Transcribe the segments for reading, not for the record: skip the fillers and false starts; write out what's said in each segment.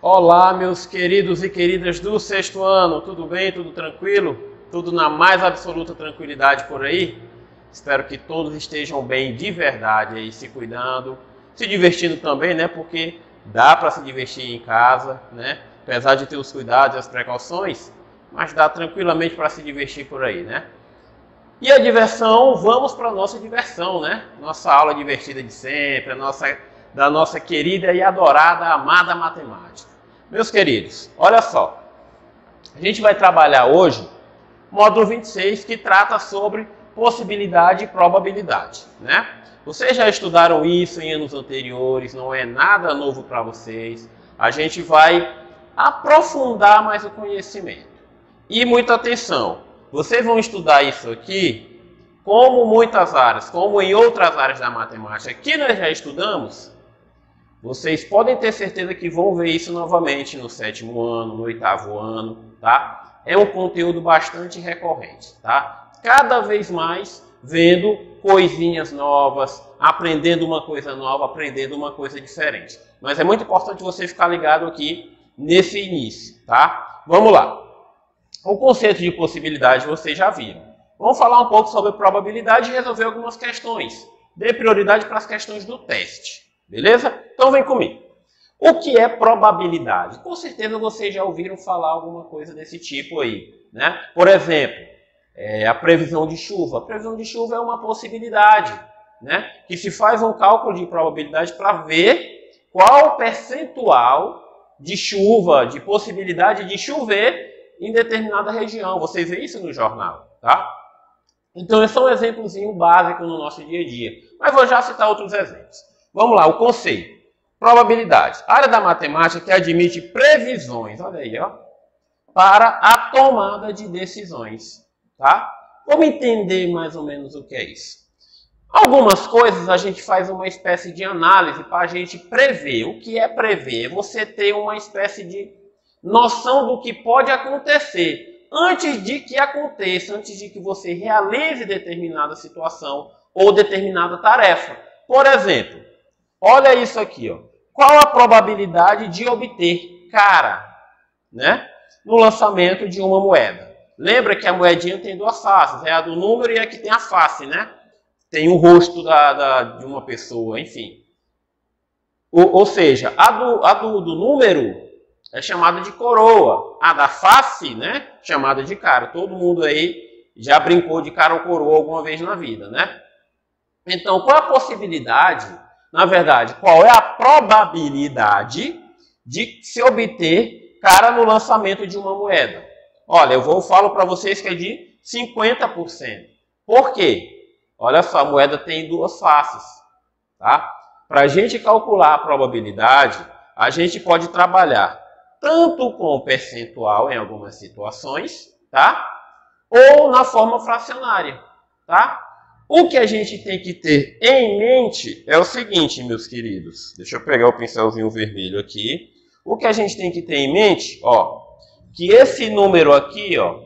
Olá, meus queridos e queridas do sexto ano, tudo bem? Tudo tranquilo? Tudo na mais absoluta tranquilidade por aí? Espero que todos estejam bem de verdade aí, se cuidando, se divertindo também, né? Porque dá para se divertir em casa, né? Apesar de ter os cuidados e as precauções, mas dá tranquilamente para se divertir por aí, né? E a diversão, vamos para a nossa diversão, né? Nossa aula divertida de sempre, da nossa querida e adorada, amada matemática. Meus queridos, olha só, a gente vai trabalhar hoje o módulo 26, que trata sobre possibilidade e probabilidade, né? Vocês já estudaram isso em anos anteriores, não é nada novo para vocês. A gente vai aprofundar mais o conhecimento. E muita atenção, vocês vão estudar isso aqui, como muitas áreas, como em outras áreas da matemática que nós já estudamos. Vocês podem ter certeza que vão ver isso novamente no sétimo ano, no oitavo ano, tá? É um conteúdo bastante recorrente, tá? Cada vez mais vendo coisinhas novas, aprendendo uma coisa nova, aprendendo uma coisa diferente. Mas é muito importante você ficar ligado aqui nesse início, tá? Vamos lá. O conceito de possibilidade vocês já viram. Vamos falar um pouco sobre probabilidade e resolver algumas questões. Dê prioridade para as questões do teste. Beleza? Então vem comigo. O que é probabilidade? Com certeza vocês já ouviram falar alguma coisa desse tipo aí, né? Por exemplo, a previsão de chuva. A previsão de chuva é uma possibilidade, né? Que se faz um cálculo de probabilidade para ver qual o percentual de chuva, de possibilidade de chover em determinada região. Vocês veem isso no jornal, tá? Então esse é um exemplozinho básico no nosso dia a dia. Mas vou já citar outros exemplos. Vamos lá, o conceito. Probabilidade. Área da matemática que admite previsões, olha aí, ó, para a tomada de decisões, tá? Vamos entender mais ou menos o que é isso. Algumas coisas a gente faz uma espécie de análise para a gente prever. O que é prever? Você ter uma espécie de noção do que pode acontecer antes de que aconteça, antes de que você realize determinada situação ou determinada tarefa. Por exemplo, olha isso aqui, ó. Qual a probabilidade de obter cara, né, no lançamento de uma moeda? Lembra que a moedinha tem duas faces, é a do número e a que tem a face, né? Tem o rosto de uma pessoa, enfim. Ou seja, a do número é chamada de coroa. A da face, né, chamada de cara. Todo mundo aí já brincou de cara ou coroa alguma vez na vida, né? Então, qual é a possibilidade? Na verdade, qual é a probabilidade de se obter cara no lançamento de uma moeda? Olha, eu falo para vocês que é de 50%. Por quê? Olha só, a moeda tem duas faces, tá? Para a gente calcular a probabilidade, a gente pode trabalhar tanto com percentual em algumas situações, tá? Ou na forma fracionária, tá? O que a gente tem que ter em mente é o seguinte, meus queridos. Deixa eu pegar o pincelzinho vermelho aqui. O que a gente tem que ter em mente, ó, que esse número aqui, ó,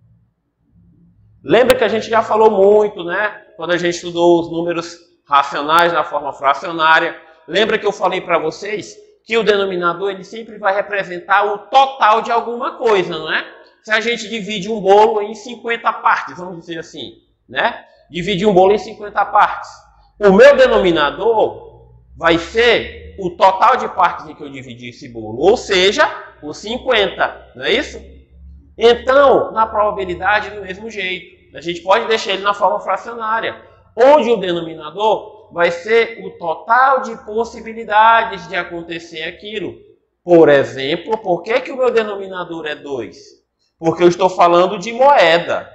lembra que a gente já falou muito, né? Quando a gente estudou os números racionais na forma fracionária. Lembra que eu falei para vocês que o denominador ele sempre vai representar o total de alguma coisa, não é? Se a gente divide um bolo em 50 partes, vamos dizer assim, né? Dividir um bolo em 50 partes. O meu denominador vai ser o total de partes em que eu dividi esse bolo, ou seja, os 50, não é isso? Então, na probabilidade, do mesmo jeito. A gente pode deixar ele na forma fracionária, onde o denominador vai ser o total de possibilidades de acontecer aquilo. Por exemplo, por que o meu denominador é 2? Porque eu estou falando de moeda.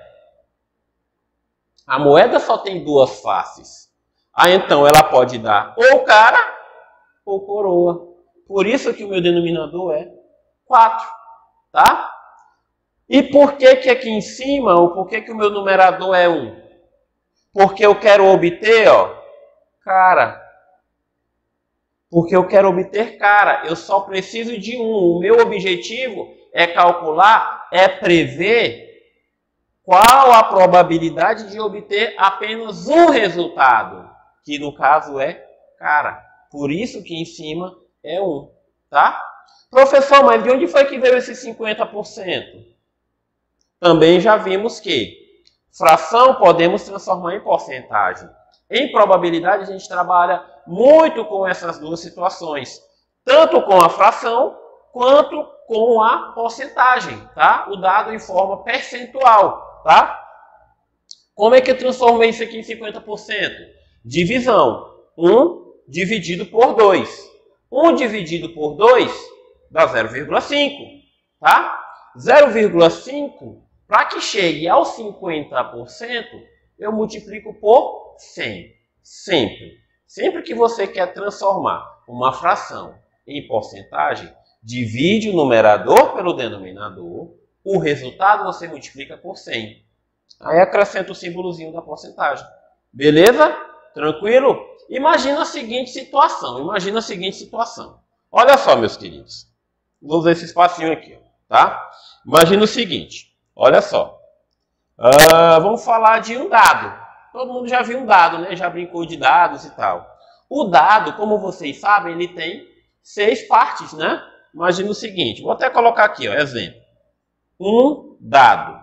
A moeda só tem duas faces. Então ela pode dar ou cara ou coroa. Por isso que o meu denominador é 4, tá? E por que aqui em cima, ou por que o meu numerador é 1? Porque eu quero obter, ó, cara. Porque eu quero obter cara. Eu só preciso de 1. O meu objetivo é calcular, é prever qual a probabilidade de obter apenas um resultado, que no caso é cara. Por isso que em cima é 1, tá? Professor, mas de onde foi que veio esse 50%? Também já vimos que fração podemos transformar em porcentagem. Em probabilidade, a gente trabalha muito com essas duas situações. Tanto com a fração, quanto com a porcentagem, tá? O dado em forma percentual, tá? Como é que eu transformei isso aqui em 50%? Divisão. 1 dividido por 2. 1 dividido por 2 dá 0,5, tá? 0,5, para que chegue aos 50%, eu multiplico por 100. Sempre. Sempre que você quer transformar uma fração em porcentagem, divide o numerador pelo denominador, o resultado você multiplica por 100. Aí acrescenta o símbolozinho da porcentagem. Beleza? Tranquilo? Imagina a seguinte situação. Olha só, meus queridos. Vou usar esse espacinho aqui, tá? Imagina o seguinte. Olha só. Vamos falar de um dado. Todo mundo já viu um dado, né? Já brincou de dados e tal. O dado, como vocês sabem, ele tem 6 partes, né? Imagina o seguinte. Vou até colocar aqui, ó, exemplo. Um dado.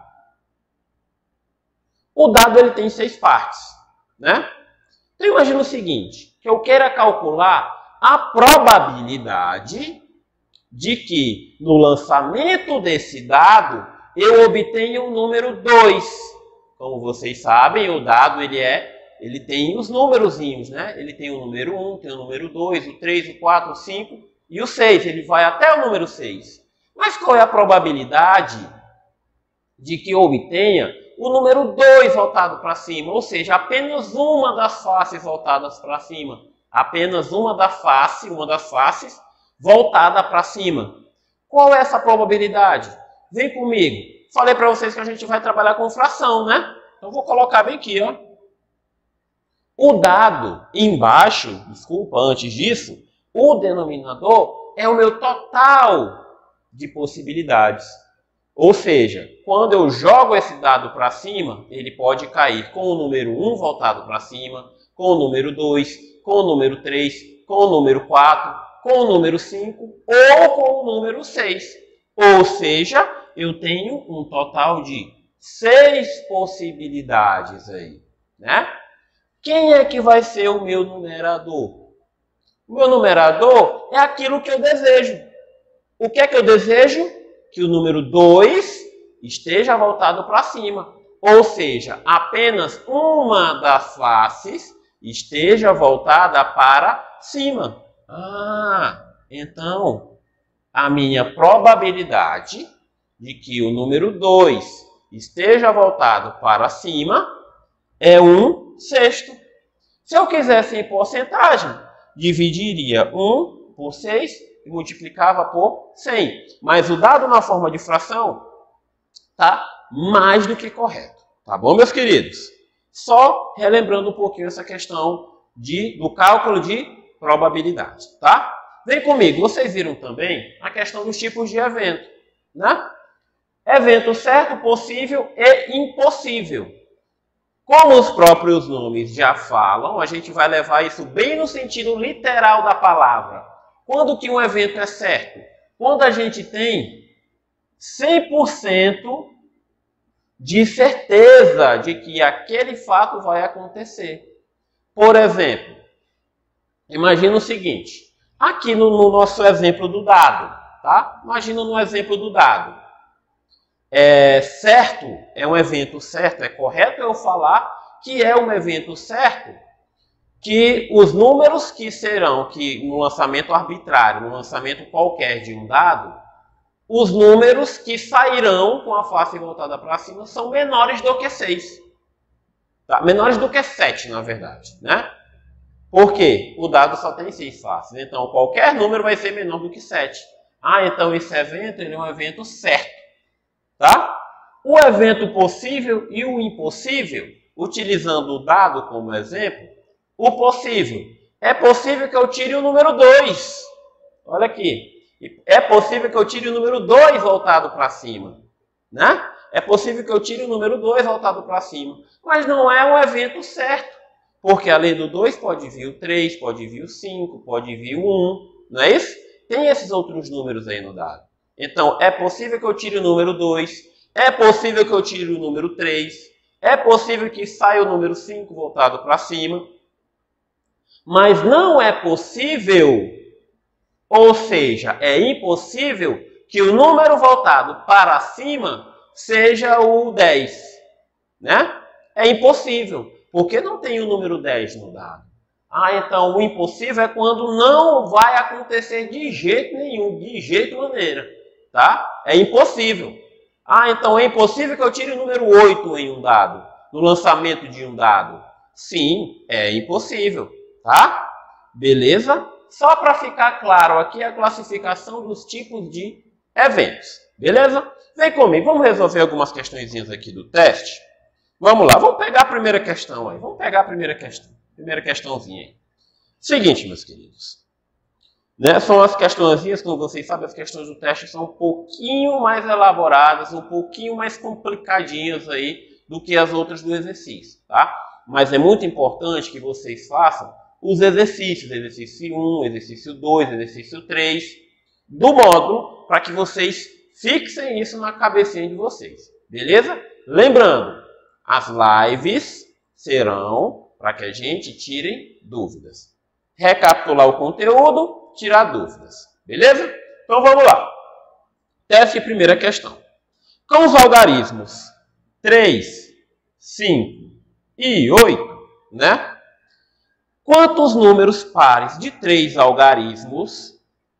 O dado ele tem 6 partes, né? Então imagina o seguinte, que eu queira calcular a probabilidade de que no lançamento desse dado eu obtenha o número 2. Como vocês sabem, o dado ele tem os númerozinhos, né? Ele tem o número 1, tem o número 2, o 3, o 4, o 5 e o 6. Ele vai até o número 6. Mas qual é a probabilidade de que eu obtenha o número 2 voltado para cima, ou seja, apenas uma das faces voltadas para cima. Apenas uma das faces voltada para cima. Qual é essa probabilidade? Vem comigo. Falei para vocês que a gente vai trabalhar com fração, né? Então vou colocar bem aqui, ó. O dado embaixo, antes disso, o denominador é o meu total de possibilidades. Ou seja, quando eu jogo esse dado para cima, ele pode cair com o número 1 voltado para cima, com o número 2, com o número 3, com o número 4, com o número 5 ou com o número 6. Ou seja, eu tenho um total de 6 possibilidades aí, né? Quem é que vai ser o meu numerador? O meu numerador é aquilo que eu desejo. O que é que eu desejo? Que o número 2 esteja voltado para cima. Ou seja, apenas uma das faces esteja voltada para cima. Então, a minha probabilidade de que o número 2 esteja voltado para cima é 1/6. Se eu quisesse em porcentagem, dividiria 1 por 6 e multiplicava por 100. Mas o dado na forma de fração está mais do que correto. Tá bom, meus queridos? Só relembrando um pouquinho essa questão do cálculo de probabilidade, tá? Vem comigo. Vocês viram também a questão dos tipos de evento, né? Evento certo, possível e impossível. Como os próprios nomes já falam, a gente vai levar isso bem no sentido literal da palavra. Quando que um evento é certo? Quando a gente tem 100% de certeza de que aquele fato vai acontecer. Por exemplo, imagina o seguinte, aqui no nosso exemplo do dado, tá? Imagina no exemplo do dado. Certo é um evento certo, é correto eu falar que é um evento certo, que os números que serão, que no lançamento arbitrário, no lançamento qualquer de um dado, os números que sairão com a face voltada para cima são menores do que 6. Tá? Menores do que 7, na verdade, né? Por quê? O dado só tem 6 faces, então qualquer número vai ser menor do que 7. Então esse evento ele é um evento certo. Tá? O evento possível e o impossível, utilizando o dado como exemplo, o possível. É possível que eu tire o número 2. Olha aqui. É possível que eu tire o número 2 voltado para cima. Né? É possível que eu tire o número 2 voltado para cima. Mas não é um evento certo. Porque além do 2 pode vir o 3, pode vir o 5, pode vir o 1. Não é isso? tem esses outros números aí no dado. Então, é possível que eu tire o número 2, é possível que eu tire o número 3, é possível que saia o número 5 voltado para cima, mas não é possível, ou seja, é impossível que o número voltado para cima seja o 10, né? É impossível, porque não tem o número 10 no dado. Então o impossível é quando não vai acontecer de jeito nenhum, de jeito maneira, tá? É impossível. Então é impossível que eu tire o número 8 em um dado, no lançamento de um dado. Sim, é impossível, tá? Beleza? Só para ficar claro aqui a classificação dos tipos de eventos, beleza? Vem comigo, vamos resolver algumas questõezinhas aqui do teste. Vamos lá, vamos pegar a primeira questão aí. Vamos pegar a primeira questão. Primeira questãozinha aí. Seguinte, meus queridos. Né, são as questõezinhas, como vocês sabem, as questões do teste são um pouquinho mais elaboradas, um pouquinho mais complicadinhas aí do que as outras do exercício, tá? Mas é muito importante que vocês façam os exercícios, exercício 1, exercício 2, exercício 3, do módulo, para que vocês fixem isso na cabecinha de vocês, beleza? Lembrando, as lives serão para que a gente tire dúvidas. Recapitular o conteúdo, tirar dúvidas. Beleza? Então vamos lá. Teste primeira questão. Com os algarismos 3, 5 e 8, né? Quantos números pares de 3 algarismos,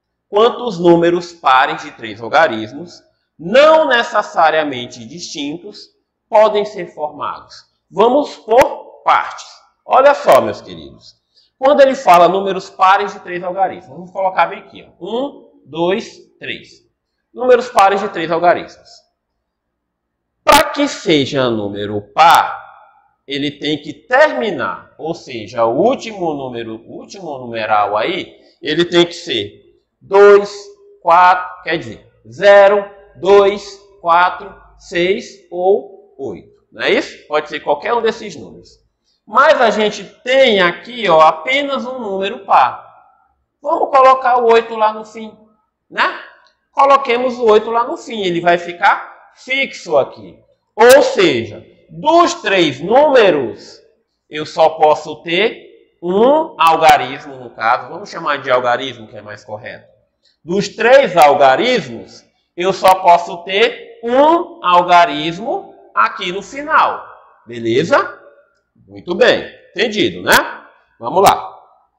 não necessariamente distintos, podem ser formados? Vamos por partes. Olha só, meus queridos. Quando ele fala números pares de 3 algarismos, vamos colocar bem aqui. 1, 2, 3. Números pares de 3 algarismos. Para que seja número par, ele tem que terminar, ou seja, o último numeral aí, ele tem que ser 2, 4, quer dizer, 0, 2, 4, 6 ou 8. Não é isso? Pode ser qualquer um desses números. Mas a gente tem aqui apenas um número par. Vamos colocar o 8 lá no fim, né? Coloquemos o 8 lá no fim, ele vai ficar fixo aqui. Ou seja, dos 3 números, eu só posso ter um algarismo, no caso. Vamos chamar de algarismo, que é mais correto. Dos 3 algarismos, eu só posso ter um algarismo aqui no final. Beleza? Muito bem. Entendido, né? Vamos lá.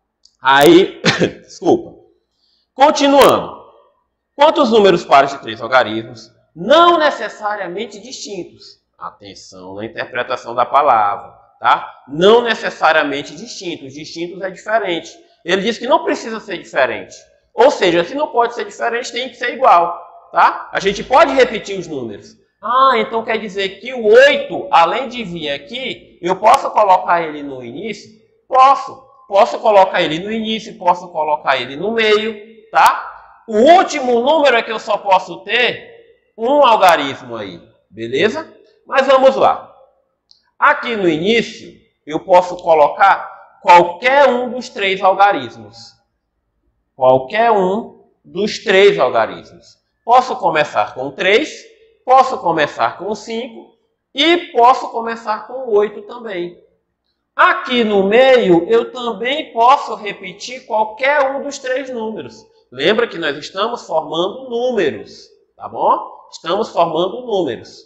Aí, desculpa. Continuando. Quantos números pares de 3 algarismos, não necessariamente distintos? Atenção na interpretação da palavra, tá? Não necessariamente distintos. Distintos é diferente. Ele diz que não precisa ser diferente. Ou seja, se não pode ser diferente, tem que ser igual, tá? A gente pode repetir os números. Então quer dizer que o 8, além de vir aqui, eu posso colocar ele no início? Posso. Posso colocar ele no início, posso colocar ele no meio, tá? O último número é que eu só posso ter um algarismo aí, beleza? Mas vamos lá. Aqui no início, eu posso colocar qualquer um dos 3 algarismos. Qualquer um dos 3 algarismos. Posso começar com 3, posso começar com 5 e posso começar com 8 também. Aqui no meio, eu também posso repetir qualquer um dos 3 números. Lembra que nós estamos formando números, tá bom? Estamos formando números.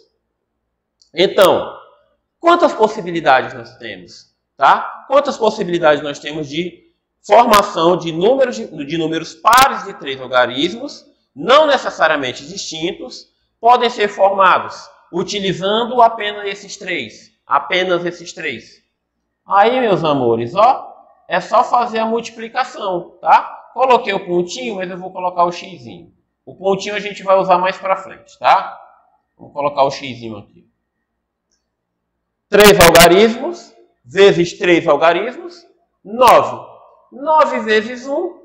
Então, quantas possibilidades nós temos? Tá? Quantas possibilidades nós temos de formação de números pares de 3 algarismos, não necessariamente distintos, podem ser formados utilizando apenas esses 3. Apenas esses 3. Aí, meus amores, é só fazer a multiplicação, tá? Coloquei o pontinho, mas eu vou colocar o xzinho. O pontinho a gente vai usar mais para frente, tá? Vou colocar o xzinho aqui. 3 algarismos vezes 3 algarismos, 9. 9 vezes 1,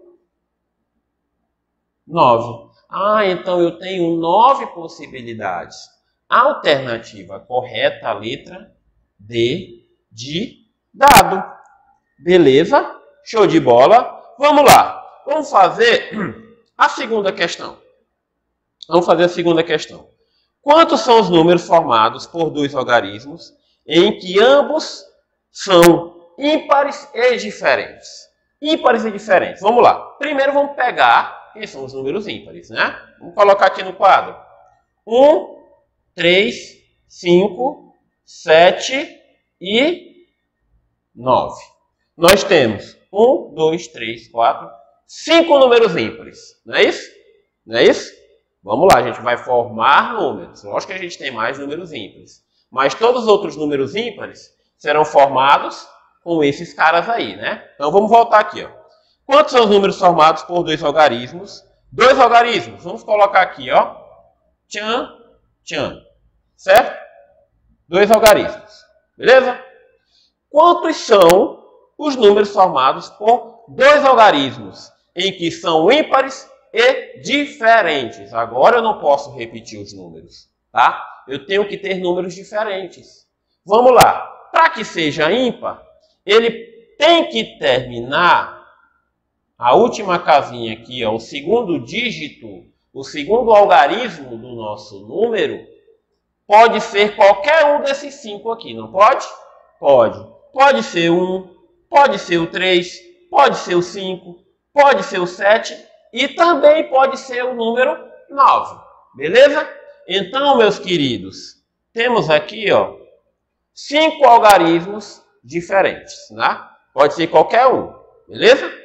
9. Então eu tenho 9 possibilidades. Alternativa correta, a letra D de dado. Beleza? Show de bola. Vamos lá. Vamos fazer A segunda questão. Vamos fazer a segunda questão. Quantos são os números formados por dois algarismos em que ambos são ímpares e diferentes? Ímpares e diferentes. Vamos lá. Primeiro vamos pegar quem são os números ímpares, né? Vamos colocar aqui no quadro. 1, 3, 5, 7 e 9. Nós temos 1, 2, 3, 4, 5 números ímpares. Não é isso? Não é isso? Vamos lá, a gente vai formar números. Lógico que a gente tem mais números ímpares. Mas todos os outros números ímpares serão formados com esses caras aí, né? Então vamos voltar aqui, ó. Quantos são os números formados por dois algarismos? Dois algarismos. Vamos colocar aqui, ó. Tchan, tchan. Certo? Dois algarismos. Beleza? Quantos são os números formados por dois algarismos em que são ímpares e diferentes? Agora eu não posso repetir os números, tá? Eu tenho que ter números diferentes. Vamos lá. Para que seja ímpar, ele tem que terminar a última casinha aqui, ó, o segundo dígito, o segundo algarismo do nosso número, pode ser qualquer um desses 5 aqui, não pode? Pode. Pode ser 1, pode ser o 3, pode ser o 5, pode ser o 7 e também pode ser o número 9. Beleza? Então, meus queridos, temos aqui, ó, 5 algarismos diferentes, né? Pode ser qualquer um, beleza?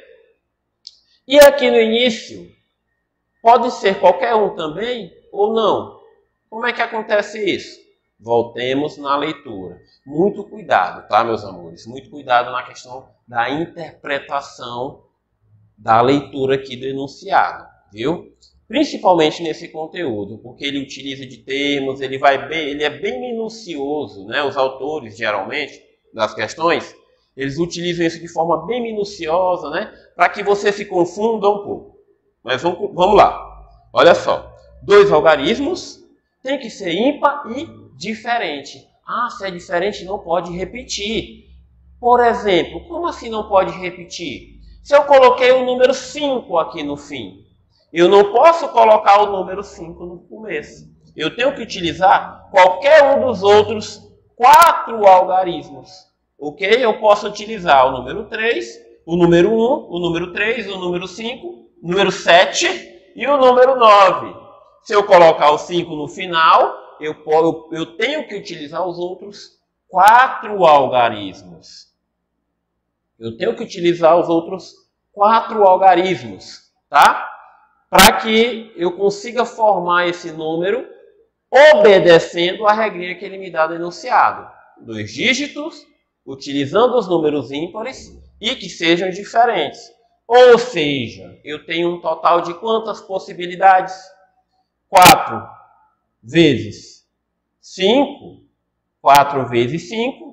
E aqui no início, pode ser qualquer um também ou não. Como é que acontece isso? Voltemos na leitura. Muito cuidado, tá, meus amores? Muito cuidado na questão da interpretação da leitura aqui do enunciado, viu? Principalmente nesse conteúdo, porque ele utiliza de termos, ele é bem minucioso, né? Os autores, geralmente, das questões, eles utilizam isso de forma bem minuciosa, né? Para que você se confunda um pouco. Mas vamos lá. Olha só. Dois algarismos tem que ser ímpar e diferente. Ah, se é diferente, não pode repetir. Por exemplo, como assim não pode repetir? Se eu coloquei o número 5 aqui no fim, eu não posso colocar o número 5 no começo. Eu tenho que utilizar qualquer um dos outros 4 algarismos. Ok? Eu posso utilizar o número 3, o número 1, o número 3, o número 5, o número 7 e o número 9. Se eu colocar o 5 no final, eu tenho que utilizar os outros 4 algarismos. Eu tenho que utilizar os outros 4 algarismos, tá? Para que eu consiga formar esse número obedecendo a regrinha que ele me dá no enunciado. 2 dígitos, utilizando os números ímpares e que sejam diferentes. Ou seja, eu tenho um total de quantas possibilidades? 4 vezes 5, 4 vezes 5,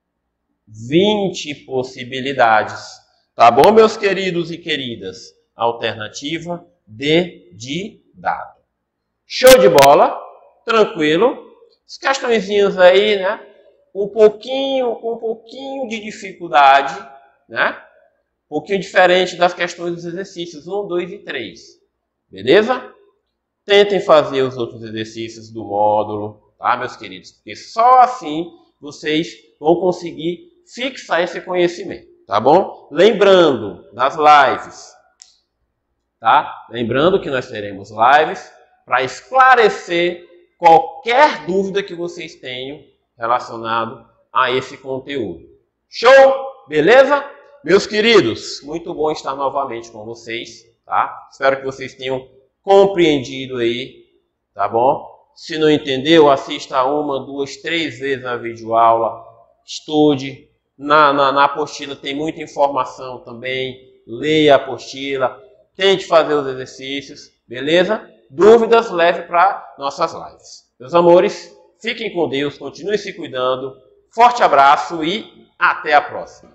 20 possibilidades. Tá bom, meus queridos e queridas? Alternativa D de dado. Show de bola? Tranquilo? As questõezinhas aí, né? Com um pouquinho de dificuldade, né? Um pouquinho diferente das questões dos exercícios 1, 2 e 3. Beleza? Tentem fazer os outros exercícios do módulo, tá, meus queridos? Porque só assim vocês vão conseguir fixar esse conhecimento, tá bom? Lembrando das lives, tá? Lembrando que nós teremos lives para esclarecer qualquer dúvida que vocês tenham relacionado a esse conteúdo. Show? Beleza? Meus queridos, muito bom estar novamente com vocês, tá? Espero que vocês tenham compreendido aí, tá bom? Se não entendeu, assista 1, 2, 3 vezes a videoaula, estude. Na apostila tem muita informação também, leia a apostila, tente fazer os exercícios, beleza? Dúvidas, leve para nossas lives. Meus amores, fiquem com Deus, continuem se cuidando. Forte abraço e até a próxima.